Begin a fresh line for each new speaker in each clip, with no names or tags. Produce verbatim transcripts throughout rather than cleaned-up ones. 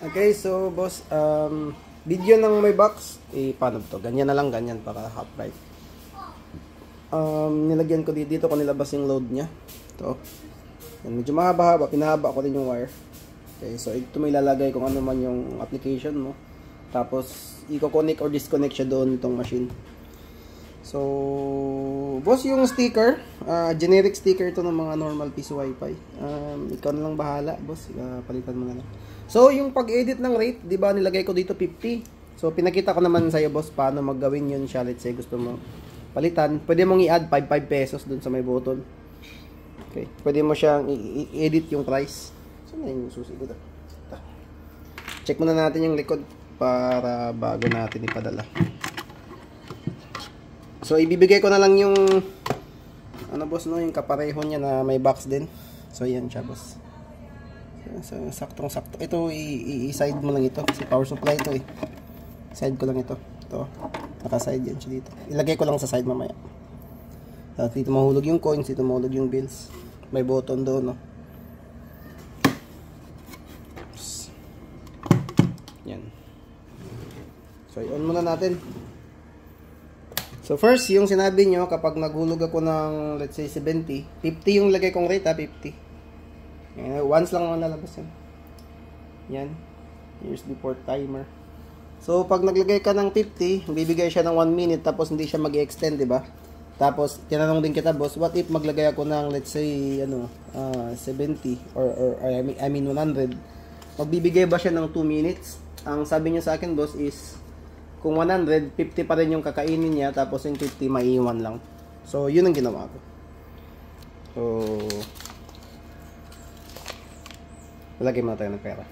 Okay, so boss, um, video ng may box, eh, paano to? Ganyan na lang, ganyan para half right. Um, nilagyan ko dito, dito ko nilabas yung load niya. Ito. Yan, medyo mahaba-haba, pinahaba ko rin yung wire. Okay, so ito may lalagay kung ano man yung application mo. Tapos, i-connect or disconnect siya doon itong machine. So, boss, yung sticker, uh, generic sticker ito ng mga normal piece wifi. Um, ikaw na lang bahala, boss. Uh, palitan mo na lang. So, yung pag-edit ng rate, di ba nilagay ko dito fifty. So, pinakita ko naman sa'yo, boss, paano maggawin yun siya. Let's say, gusto mo palitan. Pwede mong i-add five pesos dun sa may button. Okay. Pwede mo siyang i-edit yung price. Saan na yung susi ko? Check muna natin yung likod para bago natin ipadala. So, ibibigay ko na lang yung ano, boss, no, yung kapareho niya na may box din. So, yan siya, boss. So, saktong sakto. Ito, i-side mo lang ito kasi power supply ito eh. Side ko lang ito. Ito. Naka-side yan siya dito. Ilagay ko lang sa side mamaya. At dito mahulog yung coins, dito mahulog yung bills. May button doon, no. Yan. So, i-on muna natin. So, first, yung sinabi nyo, kapag naghulog ako ng, let's say, seventy, fifty yung lagay kong rate, ha, fifty. Yan, once lang ako nalabas yan. Yan. U S B port timer. So, pag naglagay ka ng fifty, bibigay siya ng one minute, tapos hindi siya mag-extend, di ba? Tapos, tinanong din kita, boss, what if maglagay ako ng, let's say, ano, uh, seventy, or, or, or I, mean, I mean one hundred. Magbibigay ba siya ng two minutes? Ang sabi niya sa akin, boss, is kung one hundred, fifty pa rin yung kakainin niya, tapos yung fifty maiiwan lang. So, yun ang ginawa ko. So, lagay muna tayo ng pera.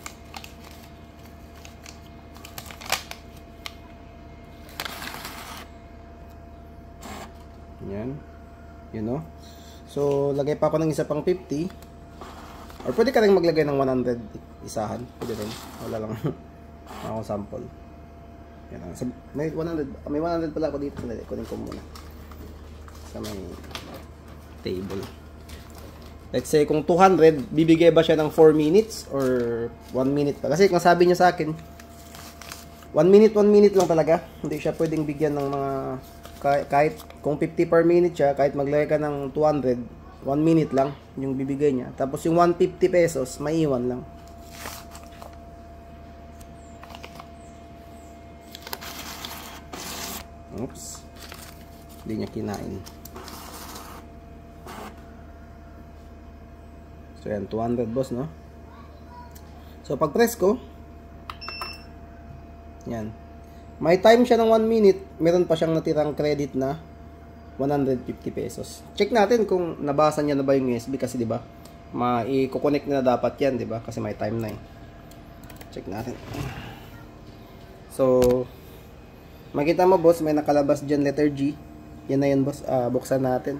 Yan. Yun, no? So, lagay pa ako ng isa pang fifty. Or pwede ka rin maglagay ng one hundred isahan. Pwede rin. Wala lang. Ako sample. Yan. May one hundred, may one hundred pala ako dito. Kunin ko muna sa may table. Let's say kung two hundred, bibigay ba siya ng four minutes or one minute pa? Kasi kung sabi niya sa akin, one minute, one minute lang talaga. Hindi siya pwedeng bigyan ng mga, kahit kung fifty per minute siya, kahit maglagay ka ng two hundred, one minute lang yung bibigay niya. Tapos yung one hundred fifty pesos, maiiwan lang. Oops. Hindi niya kinain. So yan, two hundred, boss, no? So pag press ko, yan. May time siya ng one minute, meron pa siyang natirang credit na one hundred fifty pesos. Check natin kung nabasa niya na ba yung U S B kasi 'di ba? Ma-i-connect na dapat 'yan, 'di ba? Kasi may time na eh. Check natin. So, makita mo, boss, may nakalabas diyan letter G. Yan na 'yan, boss. Uh, buksan natin.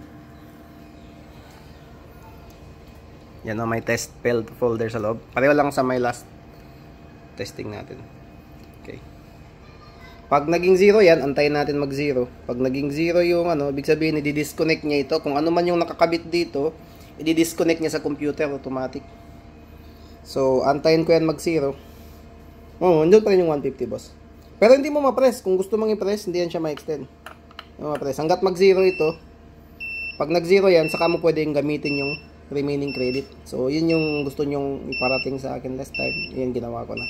Yan na, may test failed folder sa loob. Pareho lang sa may last testing natin. Okay. Pag naging zero yan, antayin natin mag zero. Pag naging zero yung ano, ibig sabihin, i-disconnect niya ito. Kung ano man yung nakakabit dito, i-disconnect niya sa computer automatic. So, antayin ko yan mag zero. Oh, andun pa rin yung one fifty, boss. Pero hindi mo ma-press. Kung gusto mong i-press, hindi yan siya ma-extend. Hindi mo ma-press. Hanggat mag zero ito, pag nag zero yan, saka mo pwedeng gamitin yung remaining credit. So, yun yung gusto nyong iparating sa akin last time. Yan, ginawa ko na.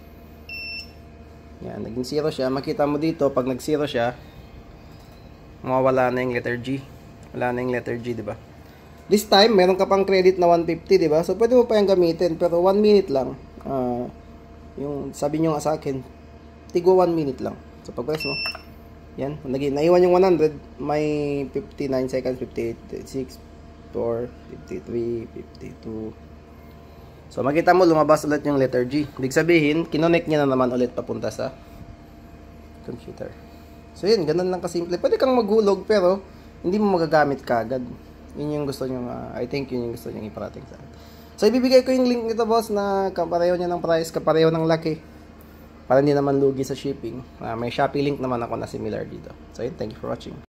Yan, naging zero siya. Makita mo dito, pag nag zero siya, mawawala na yung letter G. Wala na yung letter G, diba? This time, meron ka pang credit na one fifty, diba? So, pwede mo pa yung gamitin. Pero one minute lang. Uh, yung sabi nyo nga sa akin, tigo one minute lang. So, pag-press mo. Yan. Naging, naiwan yung one hundred. May fifty-nine seconds, fifty-eight, fifty-six, fifty-four, fifty-three, fifty-two. So, makita mo, lumabas ulit yung letter G. Ibig sabihin, kinonect niya na naman ulit papunta sa computer. So, yun, ganun lang kasimple. Pwede kang maghulog, pero hindi mo magagamit kagad. Yun yung gusto nyo, uh, I think yun yung gusto nyo iparating sa akin. So, ibibigay ko yung link nito, boss, na kapareho niya ng price, kapareho ng laki. Para hindi naman lugi sa shipping. Uh, may Shopee link naman ako na similar dito. So, yun, thank you for watching.